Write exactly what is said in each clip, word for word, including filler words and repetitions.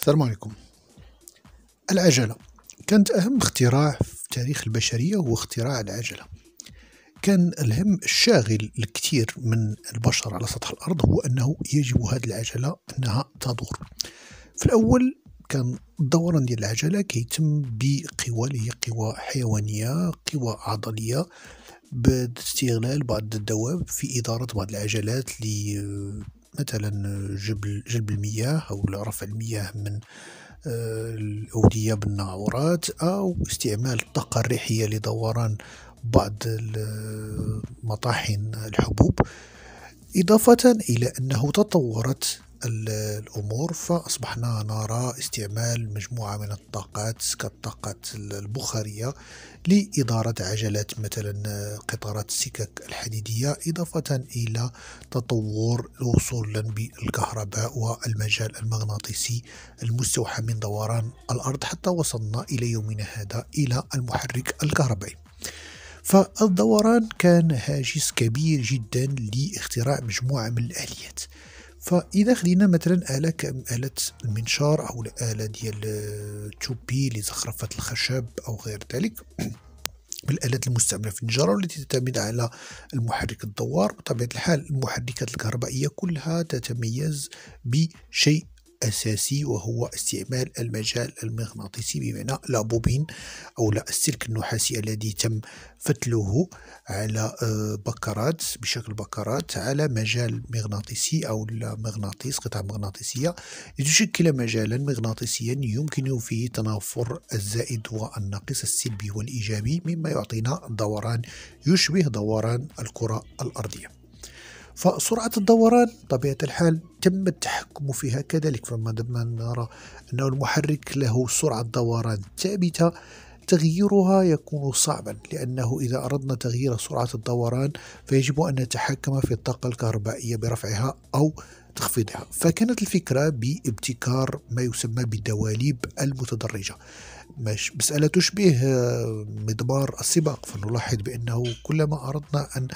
السلام عليكم. العجلة كانت أهم اختراع في تاريخ البشرية، هو اختراع العجلة. كان الهم الشاغل الكثير من البشر على سطح الأرض هو أنه يجب هذه العجلة أنها تدور. في الأول كان الدوران ديال العجلة كيتم بقوى اللي هي قوى حيوانية، قوى عضلية، باستغلال بعض الدواب في إدارة بعض العجلات ل مثلا جلب جلب المياه أو رفع المياه من الأودية بالناعورات، أو استعمال الطاقة الريحية لدوران بعض مطاحن الحبوب. إضافة إلى أنه تطورت الأمور، فأصبحنا نرى استعمال مجموعة من الطاقات كالطاقات البخارية لإدارة عجلات مثلا قطارات السكك الحديدية، إضافة إلى تطور وصولا بالكهرباء والمجال المغناطيسي المستوحى من دوران الأرض، حتى وصلنا إلى يومنا هذا إلى المحرك الكهربائي. فالدوران كان هاجس كبير جدا لاختراع مجموعة من الآليات. فإذا خدينا مثلا آلة كآلة المنشار أو الآلة ديال التوبي لزخرفة الخشب أو غير ذلك من الآلات المستعملة في النجارة والتي تعتمد على المحرك الدوار، بطبيعة الحال المحركات الكهربائية كلها تتميز بشيء أساسي، وهو استعمال المجال المغناطيسي، بمعنى لا بوبين أو لا السلك النحاسي الذي تم فتله على بكرات بشكل بكرات على مجال مغناطيسي أو مغناطيس قطعة مغناطيسية لتشكل مجالا مغناطيسيا يمكن فيه تنافر الزائد والناقص السلبي والإيجابي، مما يعطينا دوران يشبه دوران الكرة الأرضية. فسرعة الدوران بطبيعة الحال تم التحكم فيها كذلك، فما نرى أن المحرك له سرعة دوران ثابتة، تغييرها يكون صعبا، لأنه إذا أردنا تغيير سرعة الدوران فيجب أن نتحكم في الطاقة الكهربائية برفعها أو تخفيضها. فكانت الفكرة بابتكار ما يسمى بالدواليب المتدرجة، مسألة تشبه مضمار السباق. فنلاحظ بأنه كلما أردنا أن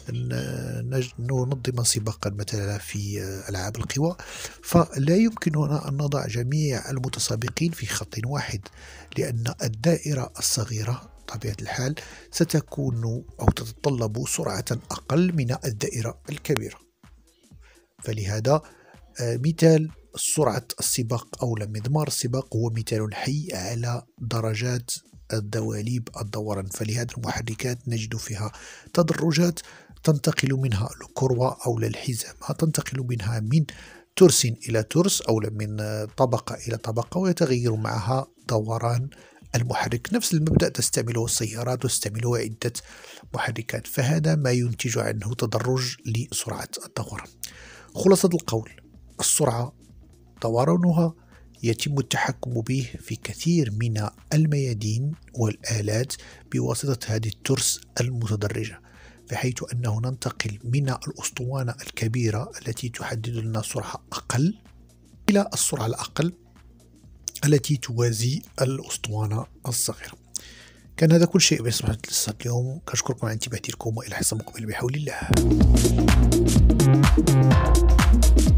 ننظم سباقا مثلا في ألعاب القوى، فلا يمكننا أن نضع جميع المتسابقين في خط واحد، لأن الدائرة الصغيرة بطبيعة الحال ستكون أو تتطلب سرعة أقل من الدائرة الكبيرة. فلهذا مثال سرعة السباق أو مضمار السباق هو مثال حي على درجات الدواليب الدوران. فلهذا المحركات نجد فيها تدرجات تنتقل منها الكروة أو الحزام، تنتقل منها من ترس إلى ترس أو من طبقة إلى طبقة، ويتغير معها دوران المحرك. نفس المبدأ تستعمله السيارات وتستعمله عدة محركات، فهذا ما ينتج عنه تدرج لسرعة الدوران. خلاصة القول، السرعة دورانها يتم التحكم به في كثير من الميادين والآلات بواسطة هذه الترس المتدرجة، بحيث أنه ننتقل من الأسطوانة الكبيرة التي تحدد لنا سرعة أقل إلى السرعة الأقل التي توازي الأسطوانة الصغيرة. كان هذا كل شيء بصفحة الاتصال اليوم. كأشكركم على انتباهكم، وإلى حصة مقبل بحول الله.